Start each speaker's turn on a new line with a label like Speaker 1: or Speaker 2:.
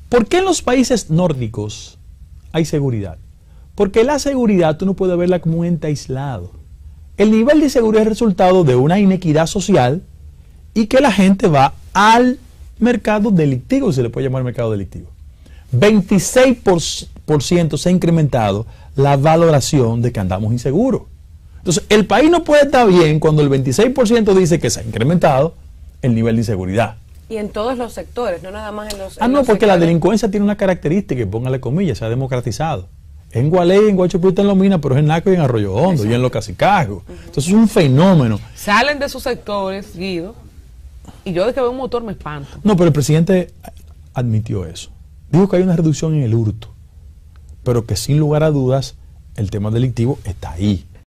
Speaker 1: ¿Por qué en los países nórdicos hay seguridad? Porque la seguridad tú no puedes verla como un ente aislado. El nivel de seguridad es resultado de una inequidad social y que la gente va al mercado delictivo, se le puede llamar mercado delictivo. 26% se ha incrementado la valoración de que andamos inseguros. Entonces, el país no puede estar bien cuando el 26% dice que se ha incrementado el nivel de inseguridad.
Speaker 2: Y en todos los sectores, no nada más en los...
Speaker 1: No, porque la delincuencia tiene una característica, y póngale comillas, se ha democratizado. En Gualey, en Guachupita, en Lomina, pero es en Naco y en Arroyo Hondo. Exacto. Y en Los Cacicazgos. Entonces es un fenómeno.
Speaker 3: Salen de sus sectores, Guido, y yo de que veo un motor me espanto.
Speaker 1: No, pero el presidente admitió eso. Dijo que hay una reducción en el hurto, pero que sin lugar a dudas el tema delictivo está ahí.